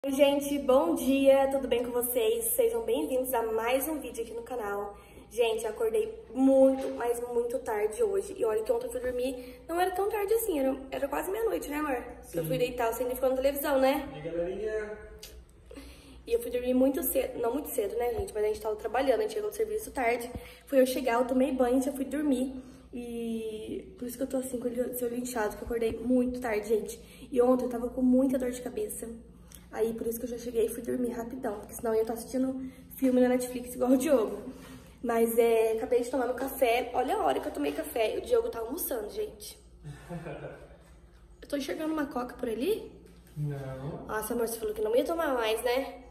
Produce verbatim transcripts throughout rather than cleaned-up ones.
Oi gente, bom dia, tudo bem com vocês? Sejam bem-vindos a mais um vídeo aqui no canal. Gente, eu acordei muito, mas muito tarde hoje. E olha que ontem eu fui dormir, não era tão tarde assim, era, era quase meia-noite, né amor? Sim. Eu fui deitar, você ainda ficou na televisão, né? E galerinha? E eu fui dormir muito cedo, não muito cedo, né gente? Mas a gente tava trabalhando, a gente chegou do serviço tarde. Fui eu chegar, eu tomei banho, já fui dormir. E por isso que eu tô assim com o seu inchado, que eu acordei muito tarde, gente. E ontem eu tava com muita dor de cabeça. Aí, por isso que eu já cheguei e fui dormir rapidão, porque senão eu ia estar assistindo filme na Netflix igual o Diogo. Mas, é, acabei de tomar meu café. Olha a hora que eu tomei café. O Diogo tá almoçando, gente. Eu tô enxergando uma coca por ali? Não. Nossa, amor, você falou que não ia tomar mais, né?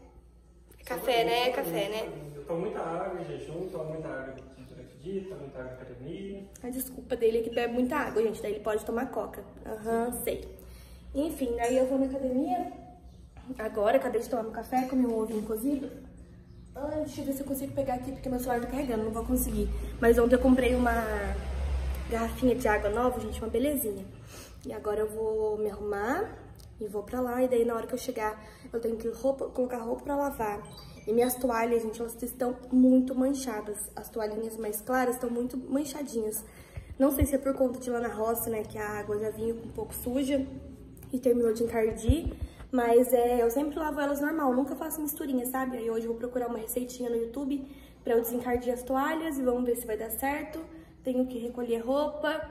Café, né? É café, né? Eu tomo muita água em jejum, tomo muita água durante o dia, tomo muita água na academia. A desculpa dele é que bebe muita água, gente. Daí ele pode tomar coca. Aham, uhum, sei. Enfim, aí eu vou na academia. Agora, acabei de tomar meu café, comi um ovinho cozido. Ai, deixa eu ver se eu consigo pegar aqui, porque meu celular tá carregando, não vou conseguir. Mas ontem eu comprei uma garrafinha de água nova, gente, uma belezinha. E agora eu vou me arrumar e vou pra lá. E daí, na hora que eu chegar, eu tenho que roupa, colocar roupa pra lavar. E minhas toalhas, gente, elas estão muito manchadas. As toalhinhas mais claras estão muito manchadinhas. Não sei se é por conta de lá na roça, né, que a água já vinha um pouco suja e terminou de encardir. Mas é, eu sempre lavo elas normal, nunca faço misturinha, sabe? Aí hoje eu vou procurar uma receitinha no YouTube pra eu desencardir as toalhas e vamos ver se vai dar certo. Tenho que recolher roupa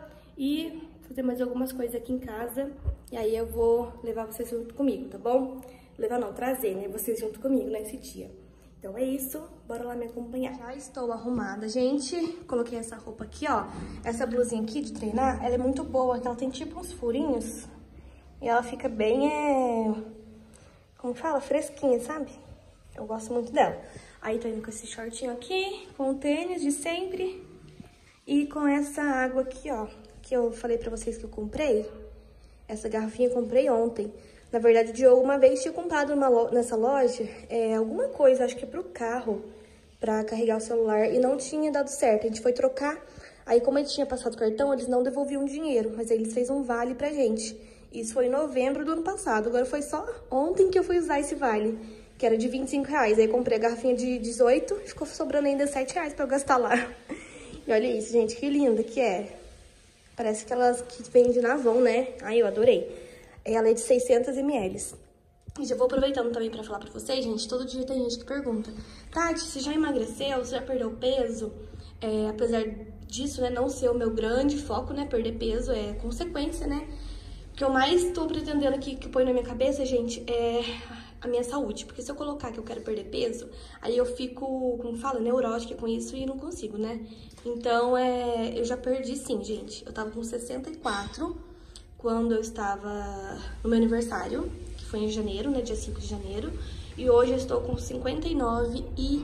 e fazer mais algumas coisas aqui em casa. E aí eu vou levar vocês junto comigo, tá bom? Levar não, trazer, né? Vocês junto comigo nesse dia. Então é isso, bora lá me acompanhar. Já estou arrumada, gente. Coloquei essa roupa aqui, ó. Essa blusinha aqui de treinar, ela é muito boa, que ela tem tipo uns furinhos. E ela fica bem, é... como fala? Fresquinha, sabe? Eu gosto muito dela. Aí tô indo com esse shortinho aqui, com o tênis de sempre. E com essa água aqui, ó, que eu falei pra vocês que eu comprei. Essa garrafinha eu comprei ontem. Na verdade, o Diogo uma vez tinha comprado numa lo... nessa loja é, alguma coisa, acho que é pro carro, pra carregar o celular. E não tinha dado certo, a gente foi trocar. Aí como a gente tinha passado o cartão, eles não devolviam dinheiro. Mas aí eles fez um vale pra gente. Isso foi em novembro do ano passado. Agora foi só ontem que eu fui usar esse vale, que era de vinte e cinco reais. Aí comprei a garrafinha de dezoito, ficou sobrando ainda sete reais pra eu gastar lá. E olha isso, gente, que linda que é. Parece aquelas que vende na Avon, né? Ai, eu adorei. Ela é de seiscentos mililitros. E já vou aproveitando também pra falar pra vocês, gente. Todo dia tem gente que pergunta: Tati, você já emagreceu? Você já perdeu peso? É, apesar disso, né, não ser o meu grande foco, né? Perder peso é consequência, né? O que eu mais tô pretendendo aqui, que põe na minha cabeça, gente, é a minha saúde. Porque se eu colocar que eu quero perder peso, aí eu fico, como fala, neurótica com isso e não consigo, né? Então, é, eu já perdi sim, gente. Eu tava com sessenta e quatro quando eu estava no meu aniversário, que foi em janeiro, né? Dia cinco de janeiro. E hoje eu estou com cinquenta e nove e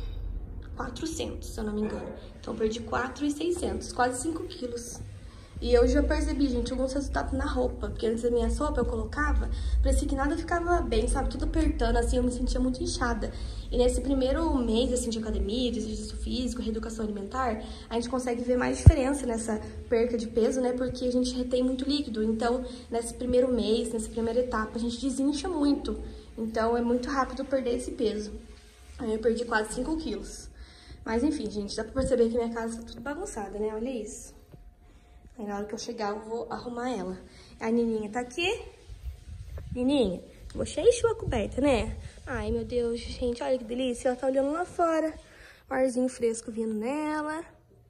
quatrocentos, se eu não me engano. Então, eu perdi quatro e seiscentos, quase cinco quilos. E eu já percebi, gente, alguns resultados na roupa. Porque antes da minha roupa eu colocava, parecia que nada ficava bem, sabe? Tudo apertando, assim, eu me sentia muito inchada. E nesse primeiro mês, assim, de academia, de exercício físico, reeducação alimentar, a gente consegue ver mais diferença nessa perca de peso, né? Porque a gente retém muito líquido. Então, nesse primeiro mês, nessa primeira etapa, a gente desincha muito. Então, é muito rápido perder esse peso. Aí eu perdi quase cinco quilos. Mas, enfim, gente, dá pra perceber que minha casa tá tudo bagunçada, né? Olha isso. Aí na hora que eu chegar, eu vou arrumar ela. A Nininha tá aqui. Nininha, você encheu a coberta, né? Ai, meu Deus, gente, olha que delícia. Ela tá olhando lá fora. O arzinho fresco vindo nela.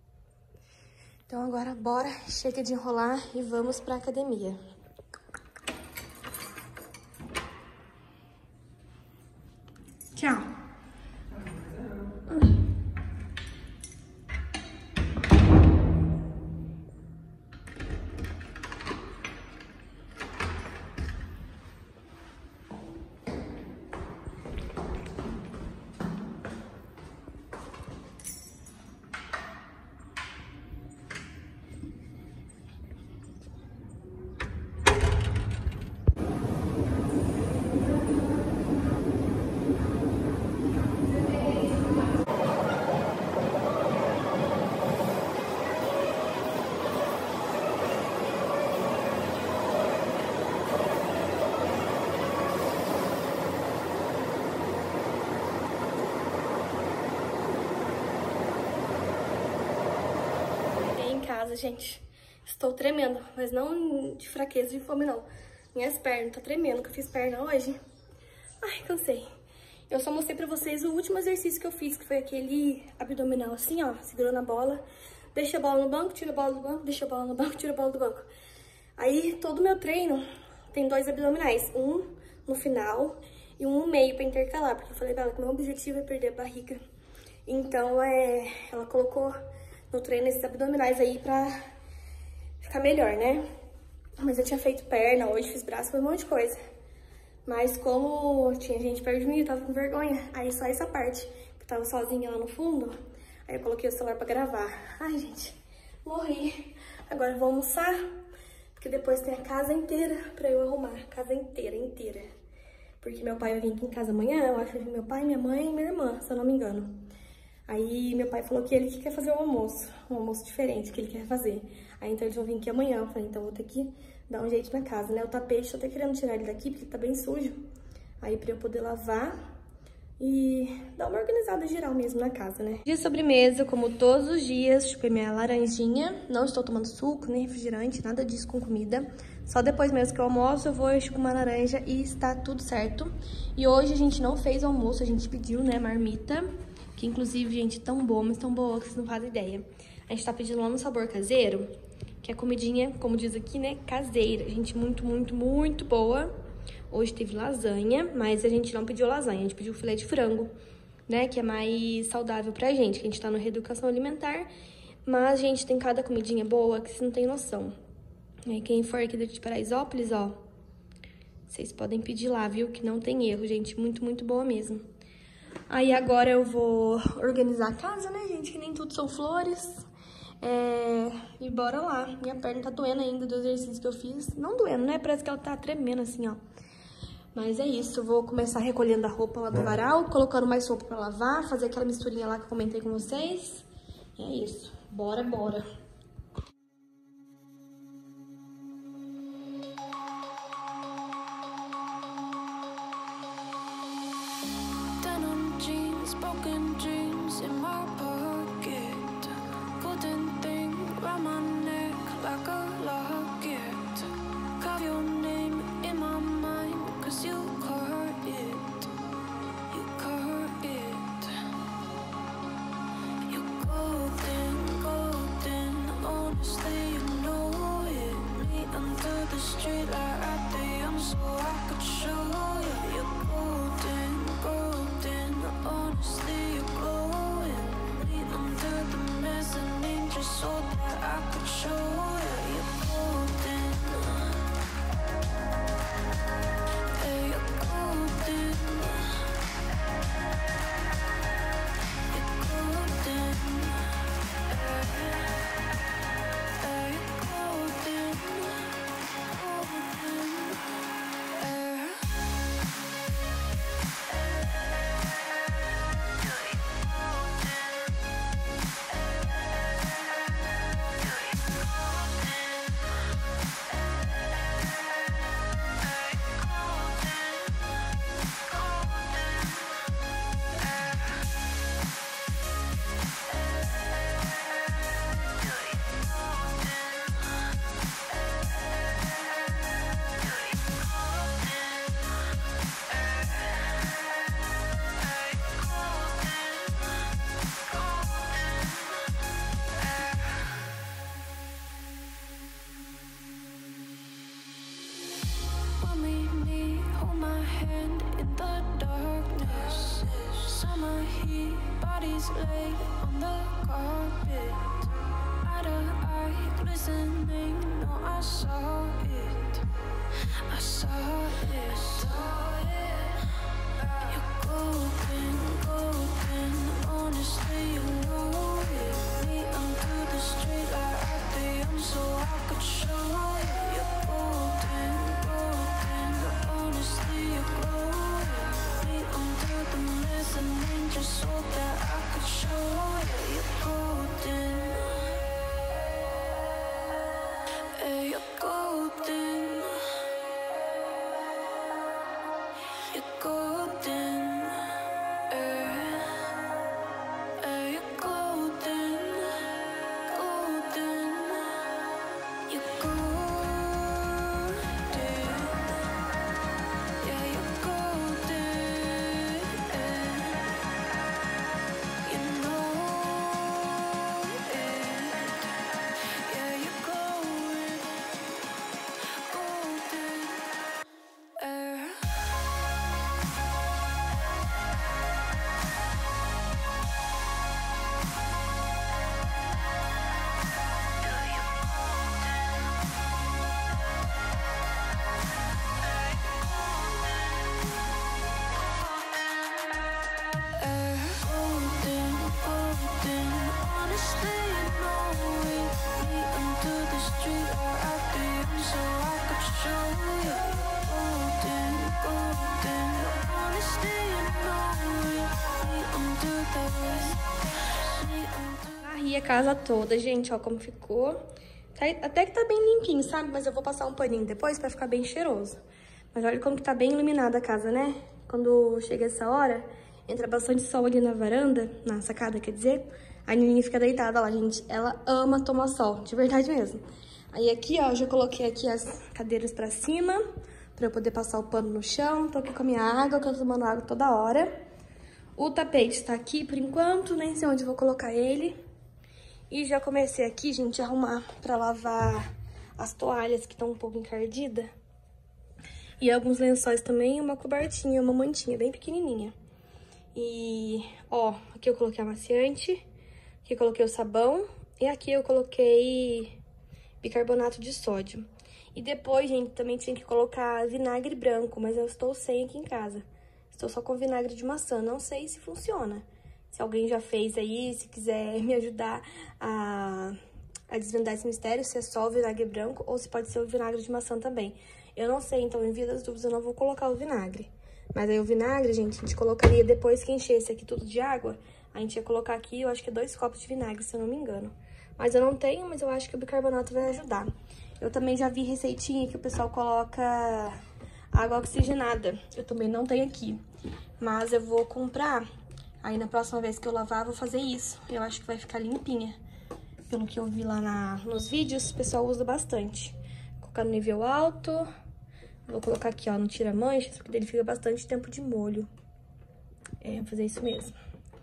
Então agora, bora. Chega de enrolar e vamos pra academia. Tchau. casa, gente. Estou tremendo, mas não de fraqueza, de fome, não. Minhas pernas, tá tremendo, que eu fiz perna hoje. Ai, cansei. Eu só mostrei pra vocês o último exercício que eu fiz, que foi aquele abdominal assim, ó, segurando a bola. Deixa a bola no banco, tira a bola do banco, deixa a bola no banco, tira a bola do banco. Aí, todo o meu treino tem dois abdominais, um no final e um no meio pra intercalar, porque eu falei pra ela que meu objetivo é perder a barriga. Então, é, ela colocou no treino esses abdominais aí pra ficar melhor, né? Mas eu tinha feito perna hoje, fiz braço, foi um monte de coisa. Mas como tinha gente perto de mim, eu tava com vergonha. Aí só essa parte, que eu tava sozinha lá no fundo, aí eu coloquei o celular pra gravar. Ai, gente, morri. Agora eu vou almoçar, porque depois tem a casa inteira pra eu arrumar. Casa inteira, inteira. Porque meu pai vai vir aqui em casa amanhã, eu acho que meu pai, minha mãe e minha irmã, se eu não me engano. Aí meu pai falou que ele que quer fazer o almoço, um almoço diferente que ele quer fazer. Aí então eles vão vir aqui amanhã, eu falei, então eu vou ter que dar um jeito na casa, né? O tapete, tô até querendo tirar ele daqui porque tá bem sujo. Aí pra eu poder lavar e dar uma organizada geral mesmo na casa, né? De sobremesa, como todos os dias, chupei minha laranjinha. Não estou tomando suco, nem refrigerante, nada disso com comida. Só depois mesmo que eu almoço, eu vou e chupo uma laranja e está tudo certo. E hoje a gente não fez o almoço, a gente pediu, né, marmita. Que inclusive, gente, tão boa, mas tão boa que vocês não fazem ideia. A gente tá pedindo lá no Sabor Caseiro, que é comidinha, como diz aqui, né, caseira. Gente, muito, muito, muito boa. Hoje teve lasanha, mas a gente não pediu lasanha, a gente pediu filé de frango, né, que é mais saudável pra gente, que a gente tá no Reeducação Alimentar. Mas, gente, tem cada comidinha boa que vocês não tem noção. E quem for aqui de Paraisópolis, ó, vocês podem pedir lá, viu, que não tem erro, gente, muito, muito boa mesmo. Aí agora eu vou organizar a casa, né, gente? Que nem tudo são flores. É... E bora lá. Minha perna tá doendo ainda do exercício que eu fiz. Não doendo, né? Parece que ela tá tremendo assim, ó. Mas é isso. Eu vou começar recolhendo a roupa lá do varal, colocando mais roupa pra lavar, fazer aquela misturinha lá que eu comentei com vocês. E é isso. Bora, bora. Broken dreams in my pocket, golden thing round my neck like a locket. Carve your name in my mind, cause you caught it, you caught it. You're golden, golden, honestly you know it. Me under the street light at the end so I could show you. You're golden, golden, honestly you're glowing. Me under the mezzanine just so that I could show you. You're golden, yeah, you're golden, you're golden, yeah, yeah, you're golden, golden, yeah. When we meet, hold my hand in the darkness. Summer heat, bodies laid on the carpet. Eye to eye, glistening, no, I saw it, I saw it. You're golden, golden, honestly you know it. Me under the street light at the end so I could show you. You're golden, golden, honestly you're glowing. Me under the mezzanine just so that I could show you. You're golden, yeah, you're golden. aqui a casa toda, gente, ó como ficou. Tá, até que tá bem limpinho, sabe? Mas eu vou passar um paninho depois pra ficar bem cheiroso. Mas olha como que tá bem iluminada a casa, né? Quando chega essa hora, entra bastante sol ali na varanda, na sacada, quer dizer. A Nininha fica deitada lá, gente. Ela ama tomar sol, de verdade mesmo. Aí aqui, ó, eu já coloquei aqui as cadeiras pra cima, pra eu poder passar o pano no chão. Tô aqui com a minha água, que eu tô tomando água toda hora. O tapete tá aqui por enquanto, nem sei onde eu vou colocar ele. E já comecei aqui, gente, a arrumar pra lavar as toalhas que estão um pouco encardidas. E alguns lençóis também, uma cobertinha, uma mantinha bem pequenininha. E, ó, aqui eu coloquei amaciante, aqui eu coloquei o sabão e aqui eu coloquei bicarbonato de sódio. E depois, gente, também tinha que colocar vinagre branco, mas eu estou sem aqui em casa. Estou só com vinagre de maçã, não sei se funciona. Se alguém já fez aí, se quiser me ajudar a, a desvendar esse mistério, se é só o vinagre branco ou se pode ser o vinagre de maçã também. Eu não sei, então, em via das dúvidas, eu não vou colocar o vinagre. Mas aí o vinagre, gente, a gente colocaria depois que enchesse aqui tudo de água. A gente ia colocar aqui, eu acho que é dois copos de vinagre, se eu não me engano. Mas eu não tenho, mas eu acho que o bicarbonato vai ajudar. Eu também já vi receitinha que o pessoal coloca água oxigenada. Eu também não tenho aqui. Mas eu vou comprar. Aí na próxima vez que eu lavar, eu vou fazer isso. Eu acho que vai ficar limpinha. Pelo que eu vi lá na, nos vídeos, o pessoal usa bastante. Vou colocar no nível alto. Vou colocar aqui, ó, no tira-manchas, porque ele fica bastante tempo de molho. É, vou fazer isso mesmo.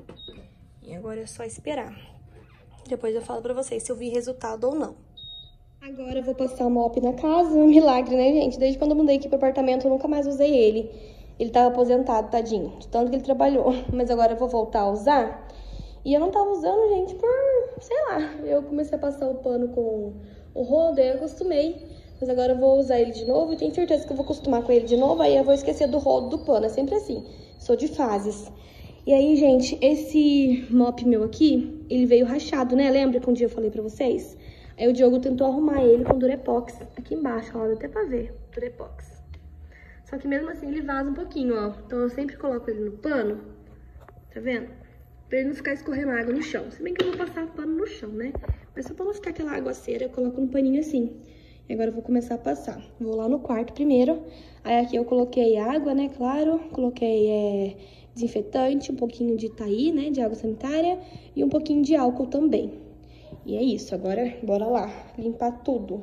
E agora é só esperar. Depois eu falo pra vocês se eu vi resultado ou não. Agora eu vou passar o mop na casa. Um milagre, né, gente? Desde quando eu mudei aqui pro apartamento, eu nunca mais usei ele. Ele tava aposentado, tadinho, de tanto que ele trabalhou. Mas agora eu vou voltar a usar. E eu não tava usando, gente, por, sei lá. Eu comecei a passar o pano com o rodo, aí eu acostumei. Mas agora eu vou usar ele de novo e tenho certeza que eu vou acostumar com ele de novo. Aí eu vou esquecer do rodo do pano, é sempre assim. Sou de fases. E aí, gente, esse mop meu aqui, ele veio rachado, né? Lembra que um dia eu falei pra vocês? Aí o Diogo tentou arrumar ele com Durepox. Aqui embaixo, ó, dá até pra ver. Durepox. Só que mesmo assim ele vaza um pouquinho, ó. Então eu sempre coloco ele no pano, tá vendo? Pra ele não ficar escorrendo água no chão. Se bem que eu vou passar pano no chão, né? Mas só pra não ficar aquela aguaceira, eu coloco no paninho assim. E agora eu vou começar a passar. Vou lá no quarto primeiro. Aí aqui eu coloquei água, né, claro. Coloquei é, desinfetante, um pouquinho de Taí, né, de água sanitária. E um pouquinho de álcool também. E é isso, agora bora lá, limpar tudo.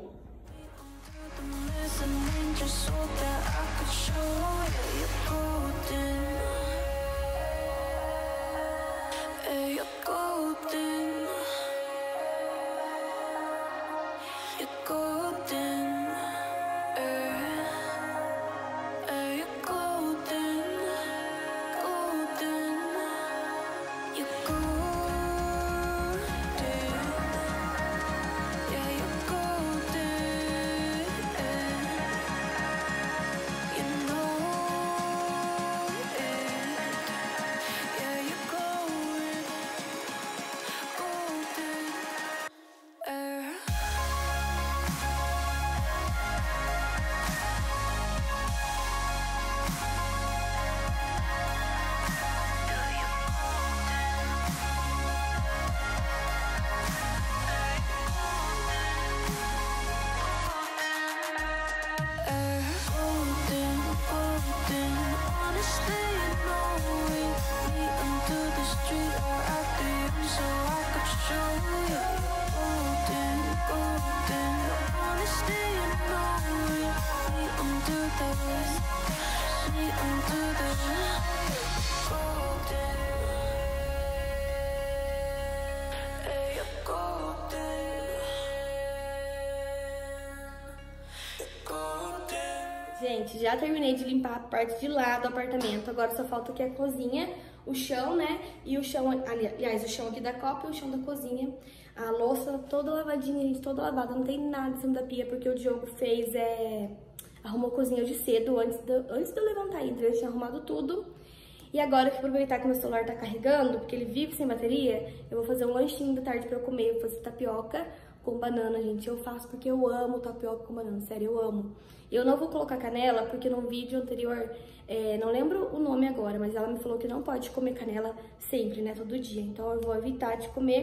Gente, já terminei de limpar a parte de lá do apartamento. Agora só falta aqui a cozinha, o chão, né? E o chão, aliás, o chão aqui da copa e o chão da cozinha. A louça toda lavadinha, gente, toda lavada. Não tem nada em cima da pia, porque o Diogo fez, é... arrumou a cozinha hoje cedo, antes de, antes de eu levantar aí. Ele tinha arrumado tudo. E agora, que aproveitar que meu celular tá carregando, porque ele vive sem bateria, eu vou fazer um lanchinho da tarde pra eu comer. Eu vou fazer tapioca com banana, gente. Eu faço porque eu amo tapioca com banana, sério, eu amo. Eu não vou colocar canela, porque no vídeo anterior, é, não lembro o nome agora, mas ela me falou que não pode comer canela sempre, né, todo dia. Então eu vou evitar de comer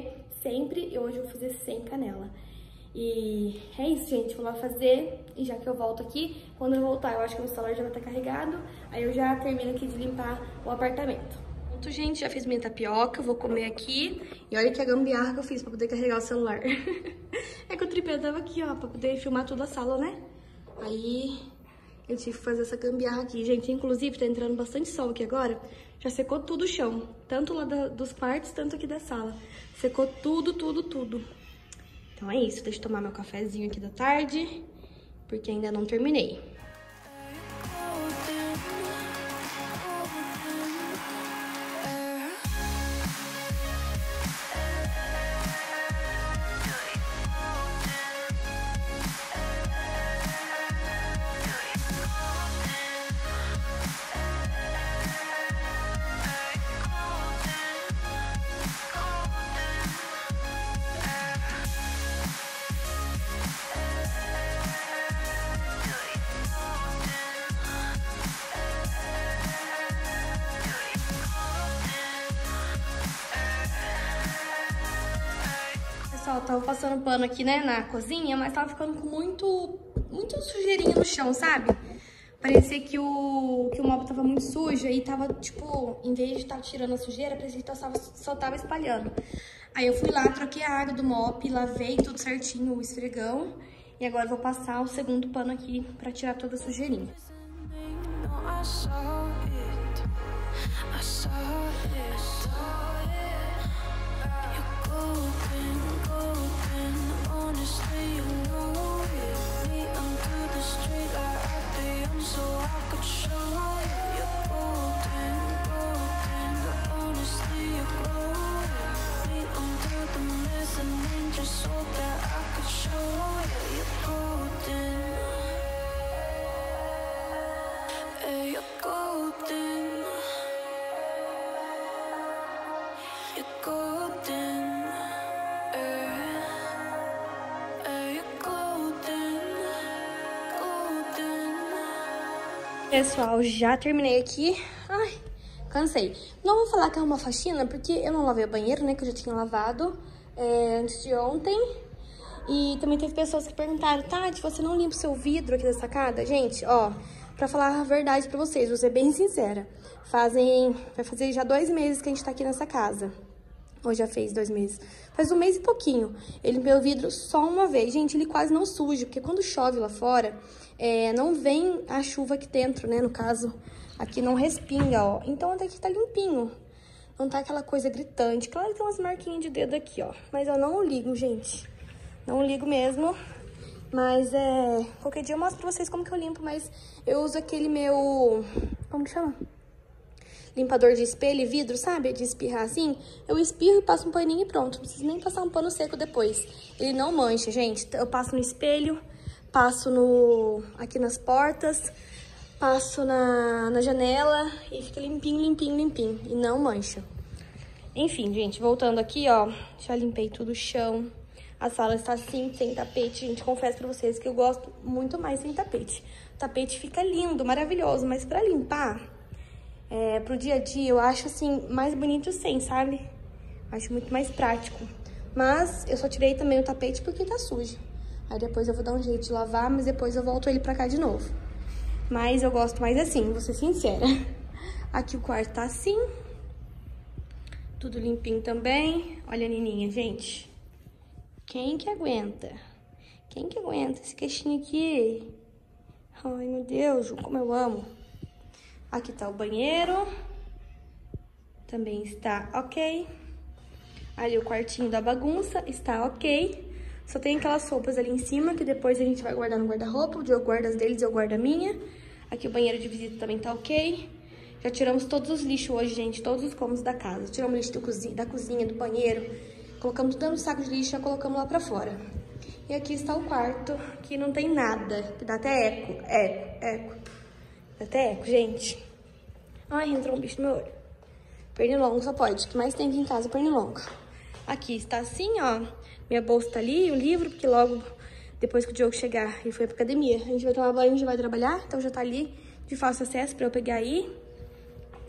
sempre, e hoje eu vou fazer sem canela. E é isso, gente, vou lá fazer, e já que eu volto aqui, quando eu voltar, eu acho que o celular já vai estar carregado, aí eu já termino aqui de limpar o apartamento. Pronto, gente, já fiz minha tapioca, vou comer aqui, e olha que a gambiarra que eu fiz pra poder carregar o celular. É que o tripé tava aqui, ó, pra poder filmar toda a sala, né? Aí eu tive que fazer essa gambiarra aqui. Gente, inclusive, tá entrando bastante sol aqui agora, já secou tudo o chão, tanto lá da, dos quartos, tanto aqui da sala. Secou tudo, tudo, tudo. Então é isso, deixa eu tomar meu cafezinho aqui da tarde, porque ainda não terminei. Pessoal, tava passando pano aqui, né, na cozinha, mas tava ficando com muito, muito sujeirinha no chão, sabe? Parecia que o, que o móvel tava muito sujo e tava, tipo, em vez de estar tirando a sujeira, parecia que tava, só tava espalhando. Aí eu fui lá, troquei a água do mop, lavei tudo certinho o esfregão e agora eu vou passar o segundo pano aqui pra tirar toda a sujeirinha. Pessoal, já terminei aqui. Ai, cansei. Não vou falar que é uma faxina, porque eu não lavei o banheiro, né? Que eu já tinha lavado é, antes de ontem. E também teve pessoas que perguntaram, Tati, você não limpa o seu vidro aqui da sacada? Gente, ó, pra falar a verdade pra vocês, vou ser bem sincera. Fazem, vai fazer já dois meses que a gente tá aqui nessa casa. Ou já fez dois meses. Faz um mês e pouquinho. Eu limpei o vidro só uma vez. Gente, ele quase não suja, porque quando chove lá fora, é, não vem a chuva aqui dentro, né? No caso, aqui não respinga, ó. Então até que tá limpinho. Não tá aquela coisa gritante. Claro que tem umas marquinhas de dedo aqui, ó. Mas eu não ligo, gente. Não ligo mesmo. Mas é... qualquer dia eu mostro pra vocês como que eu limpo, mas eu uso aquele meu... como que chama? Limpador de espelho e vidro, sabe? De espirrar assim. Eu espirro e passo um paninho e pronto. Não preciso nem passar um pano seco depois. Ele não mancha, gente. Eu passo no espelho, passo no aqui nas portas, passo na, na janela e fica limpinho, limpinho, limpinho. E não mancha. Enfim, gente, voltando aqui, ó. Já limpei tudo o chão. A sala está assim, sem tapete. Gente, confesso pra vocês que eu gosto muito mais sem tapete. O tapete fica lindo, maravilhoso, mas pra limpar... É, pro dia a dia, eu acho, assim, mais bonito sem, sabe? Acho muito mais prático. Mas eu só tirei também o tapete porque tá sujo. Aí depois eu vou dar um jeito de lavar, mas depois eu volto ele pra cá de novo. Mas eu gosto mais assim, vou ser sincera. Aqui o quarto tá assim. Tudo limpinho também. Olha a Nininha, gente. Quem que aguenta? Quem que aguenta esse queixinho aqui? Ai, meu Deus, como eu amo. Aqui tá o banheiro, também está ok. Ali o quartinho da bagunça está ok. Só tem aquelas roupas ali em cima, que depois a gente vai guardar no guarda-roupa. O Diogo guarda as deles e eu guardo a minha. Aqui o banheiro de visita também tá ok. Já tiramos todos os lixos hoje, gente, todos os cômodos da casa. Tiramos lixo do cozinha, da cozinha, do banheiro. Colocamos tudo no saco de lixo e já colocamos lá pra fora. E aqui está o quarto, que não tem nada, que dá até eco, eco, eco. Dá até eco, gente. Ai, entrou um bicho no meu olho. Pernilongo só pode. O que mais tem aqui em casa é pernilongo. Aqui está assim, ó. Minha bolsa tá ali, o livro, porque logo depois que o Diogo chegar, ele foi pra academia. A gente vai tomar banho, a gente vai trabalhar, então já tá ali de fácil acesso pra eu pegar aí.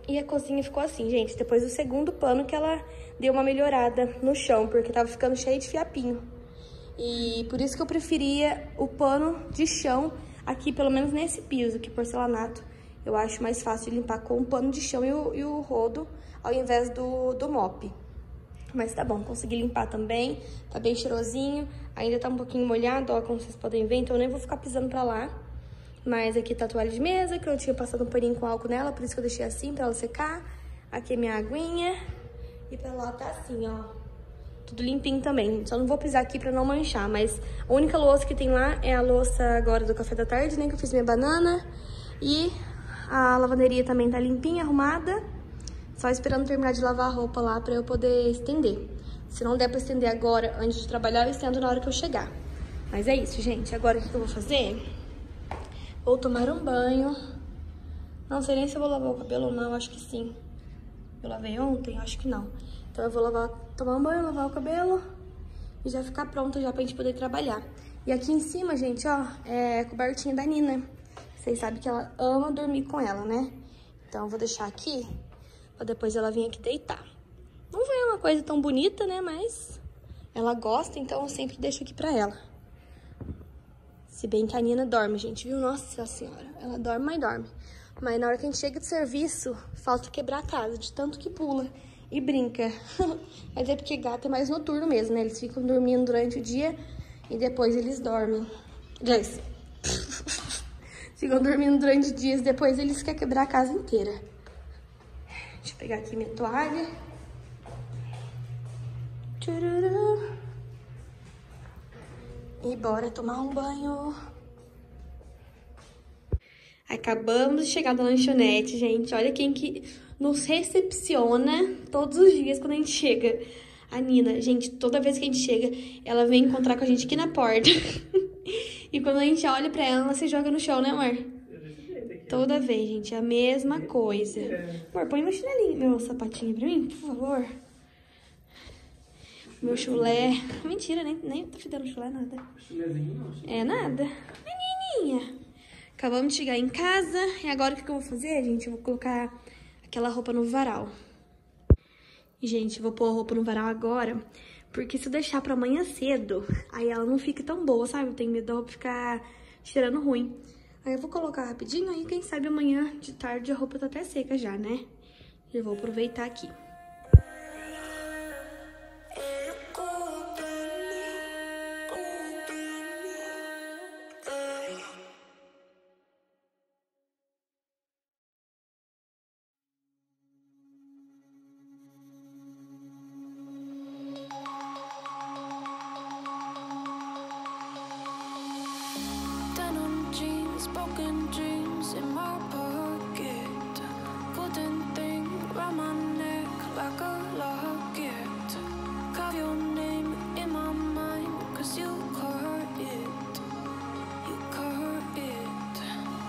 E a cozinha ficou assim, gente, depois do segundo pano que ela deu uma melhorada no chão, porque tava ficando cheio de fiapinho. E por isso que eu preferia o pano de chão aqui, pelo menos nesse piso, que porcelanato eu acho mais fácil de limpar com o pano de chão e o, e o rodo, ao invés do, do mop. Mas tá bom, consegui limpar também, tá bem cheirosinho, ainda tá um pouquinho molhado, ó, como vocês podem ver, então eu nem vou ficar pisando pra lá. Mas aqui tá a toalha de mesa, que eu tinha passado um paninho com álcool nela, por isso que eu deixei assim, pra ela secar. Aqui é minha aguinha, e pra lá tá assim, ó, tudo limpinho também. Só não vou pisar aqui pra não manchar, mas a única louça que tem lá é a louça agora do café da tarde, né, que eu fiz minha banana. E a lavanderia também tá limpinha, arrumada. Só esperando terminar de lavar a roupa lá pra eu poder estender. Se não der pra estender agora, antes de trabalhar, eu estendo na hora que eu chegar. Mas é isso, gente. Agora o que eu vou fazer? Vou tomar um banho. Não sei nem se eu vou lavar o cabelo ou não, acho que sim. Eu lavei ontem? Acho que não. Então eu vou lavar, tomar um banho, lavar o cabelo e já ficar pronta já pra gente poder trabalhar. E aqui em cima, gente, ó, é a cobertinha da Nina. Vocês sabem que ela ama dormir com ela, né? Então eu vou deixar aqui pra depois ela vir aqui deitar. Não foi uma coisa tão bonita, né? Mas ela gosta, então eu sempre deixo aqui pra ela. Se bem que a Nina dorme, gente, viu? Nossa senhora, ela dorme, mas dorme. Mas na hora que a gente chega de serviço, falta quebrar a casa, de tanto que pula e brinca. Mas é porque gato é mais noturno mesmo, né? Eles ficam dormindo durante o dia e depois eles dormem. Aliás, ficam dormindo durante dias, depois eles querem quebrar a casa inteira. Deixa eu pegar aqui minha toalha. Tchururu. E bora tomar um banho. Acabamos de chegar da lanchonete, gente. Olha quem que nos recepciona todos os dias quando a gente chega. A Nina, gente, toda vez que a gente chega, ela vem encontrar com a gente aqui na porta. E quando a gente olha pra ela, ela se joga no chão, né, amor? Toda vez, gente, a mesma coisa. Amor, põe meu chinelinho, meu sapatinho pra mim, por favor. Meu chulé. Mentira, nem, nem tô fedendo chulé, nada. É nada. Menininha. Acabamos de chegar em casa. E agora o que eu vou fazer, gente? Eu vou colocar aquela roupa no varal. E, gente, eu vou pôr a roupa no varal agora. Porque se eu deixar pra amanhã cedo, aí ela não fica tão boa, sabe? Eu tenho medo da roupa ficar cheirando ruim. Aí eu vou colocar rapidinho, aí quem sabe amanhã de tarde a roupa tá até seca já, né? E eu vou aproveitar aqui. Broken dreams in my pocket, golden thing round my neck like a locket. Carve your name in my mind, cause you caught it, you caught it.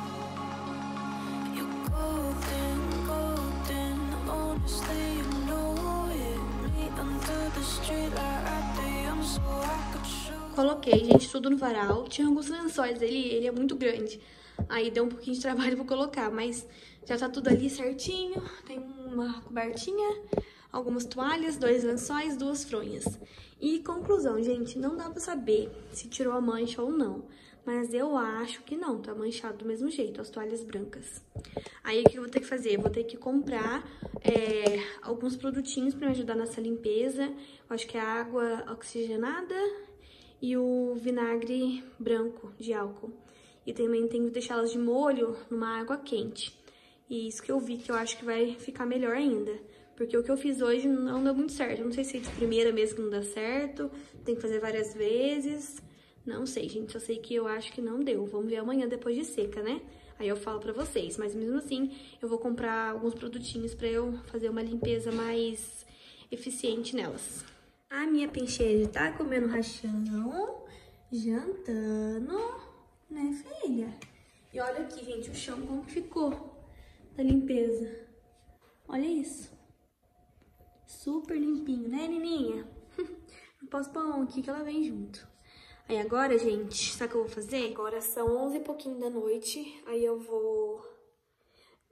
You're golden, golden, honestly you know it. Me under the street light at the end so I could show. Coloquei, gente, tudo no varal. Tinha alguns lençóis ali, ele é muito grande. Aí deu um pouquinho de trabalho pra colocar, mas já tá tudo ali certinho. Tem uma cobertinha, algumas toalhas, dois lençóis, duas fronhas. E conclusão, gente, não dá pra saber se tirou a mancha ou não. Mas eu acho que não, tá manchado do mesmo jeito, as toalhas brancas. Aí o que eu vou ter que fazer? Eu vou ter que comprar é, alguns produtinhos pra me ajudar nessa limpeza. Eu acho que é a água oxigenada e o vinagre branco de álcool. E também tenho que deixá-las de molho numa água quente. E isso que eu vi que eu acho que vai ficar melhor ainda. Porque o que eu fiz hoje não deu muito certo. Eu não sei se é de primeira mesmo que não dá certo. Tem que fazer várias vezes. Não sei, gente. Só sei que eu acho que não deu. Vamos ver amanhã depois de seca, né? Aí eu falo pra vocês. Mas mesmo assim, eu vou comprar alguns produtinhos pra eu fazer uma limpeza mais eficiente nelas. A minha pencheira tá comendo rachão, jantando, né, filha? E olha aqui, gente, o chão como que ficou da limpeza. Olha isso. Super limpinho, né, Nininha? Não posso pôr a mão aqui que ela vem junto. Aí agora, gente, sabe o que eu vou fazer? Agora são onze e pouquinho da noite, aí eu vou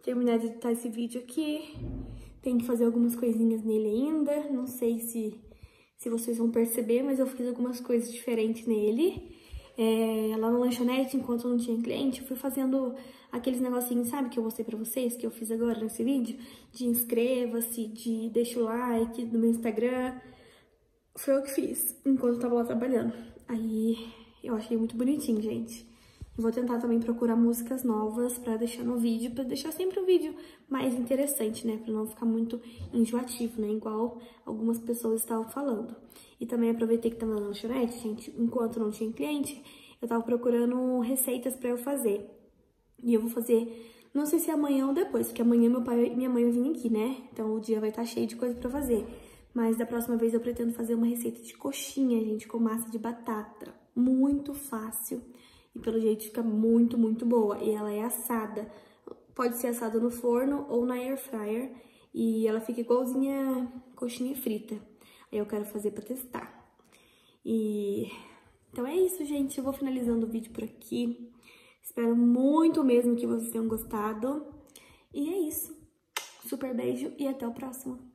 terminar de editar esse vídeo aqui. Tem que fazer algumas coisinhas nele ainda. Não sei se, se vocês vão perceber, mas eu fiz algumas coisas diferentes nele. É, lá na lanchonete, enquanto não tinha cliente, eu fui fazendo aqueles negocinhos, sabe, que eu mostrei pra vocês, que eu fiz agora nesse vídeo? De inscreva-se, de deixa o like no meu Instagram. Foi eu que fiz, enquanto eu tava lá trabalhando. Aí eu achei muito bonitinho, gente. Vou tentar também procurar músicas novas pra deixar no vídeo, pra deixar sempre um vídeo mais interessante, né? Pra não ficar muito enjoativo, né? Igual algumas pessoas estavam falando. E também aproveitei que tava na lanchonete, gente, enquanto não tinha cliente, eu tava procurando receitas pra eu fazer. E eu vou fazer, não sei se é amanhã ou depois, porque amanhã meu pai e minha mãe vão vir aqui, né? Então o dia vai estar cheio de coisa pra fazer. Mas da próxima vez eu pretendo fazer uma receita de coxinha, gente, com massa de batata. Muito fácil. E pelo jeito fica muito, muito boa. E ela é assada. Pode ser assada no forno ou na air fryer. E ela fica igualzinha coxinha frita. Aí eu quero fazer pra testar. E então é isso, gente. Eu vou finalizando o vídeo por aqui. Espero muito mesmo que vocês tenham gostado. E é isso. Super beijo e até o próximo.